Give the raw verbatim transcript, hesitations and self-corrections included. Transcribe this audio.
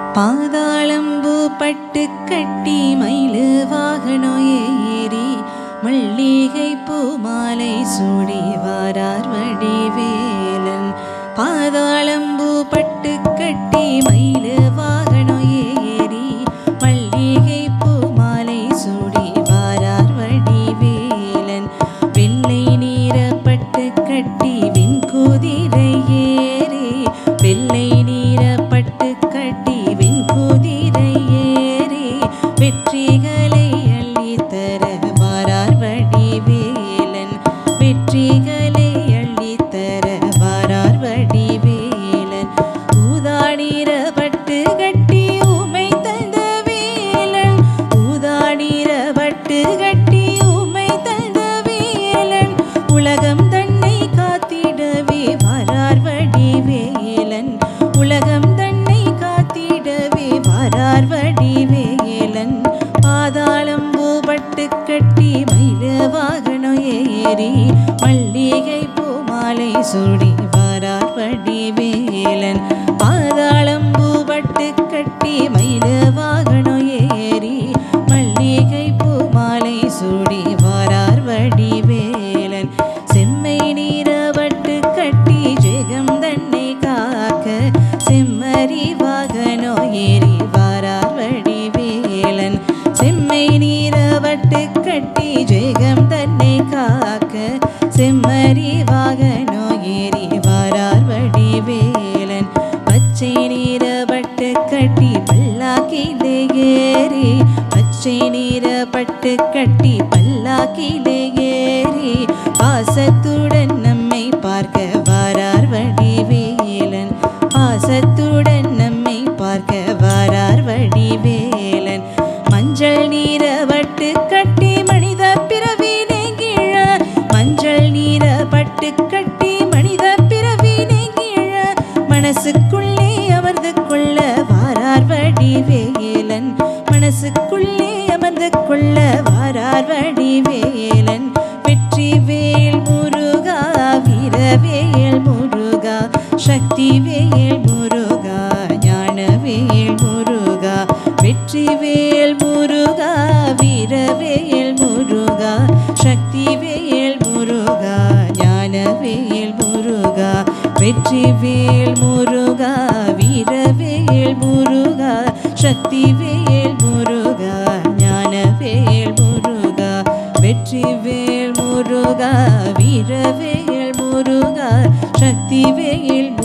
பாதாளம்பூ பட்டு கட்டி மயிலு வாகனோ ஏறி மல்லிகை பூ மாலை சூடி வாரார் வடிவேலன். பாதாளம்பூ பட்டு கட்டி மயிலு வாகனோ ஏறி மல்லிகை பூ மாலை சூடி வாரார் வடிவேலன். வெள்ளை நீர பட்டு கட்டி விண் குதிரை ஏறி வெள்ளை நீர பட்டு கட்டி விண் குதிரை ஏறி வெற்றிகளை அள்ளி தர வாரார் வடிவேலன். வெற்றிகளை அள்ளி தர வாரார் வடிவேலன். ஊதா நீர பட்டு கட்டி ஊமை தந்த வேலன். ஊதா நீர பட்டு கட்டி ஊமை தந்த வேலன். உலகம் தன்னை காத்திடவே வாரார் வடிவேலன். உலகம் தன்னை காத்திடவே வாரார் வடிவேலன். பாதாளம்பூ பட்டு கட்டி மயில வாகனோ ஏறி மல்லிகை பூ மாலை சூடி வாரார் வடிவேலன். பாதாளம்பூ பட்டு கட்டி மயில வாகனோ ஏறி மல்லிகை பூ மாலை சூடி வாரார் வடிவேலன். செம்மை நீர பட்டு கட்டி ஜெகம் தன்னை காக்க செம்மறி வாகனோ ஏறி வாரார் வடிவேலன். செம்மை நீர பட்டு கட்டி ஜெகம் தன்னை காக்க செம்மறி வாகனோ ஏறி வாரார் வடிவேலன். பச்சை நீர பட்டு கட்டி பல்லாக்கிலே ஏறி பச்சை நீர பட்டு கட்டி பல்லாக்கிலே ஏறி பாசத்துடன் நம்மை பார்க்க வாரார் வடிவேலன். பாசத்துடன் நம்மை பார்க்க வாரார் வடிவேலன். மஞ்சள் நீர பட்டு கட்டி மனித பிறவி நீங்கிழ மஞ்சள் நீர பட்டு கட்டி மனித பிறவி நீங்கிழ மனசுக்குள்ளே அமர்ந்து கொள்ள வாரார் வடிவேலன். மனசுக்குள்ளே அமர்ந்து கொள்ள வாரார் வடிவேலன். வெற்றி வேல் முருகா வீரவேல் முருகா சக்தி வேல் முருகா ஞானவேல் முருகா. வெற்றி வேல் முருகா வீரவேல் முருகா சக்தி வேல் முருகா ஞானவேல் முருகா. வெற்றி வேல் முருகா வீரவேல் முருகா சக்தி வேல் முருகா ஞானவேல் முருகா. வெற்றி வேல் முருகா வீரவேல் முருகா சக்தி வேல்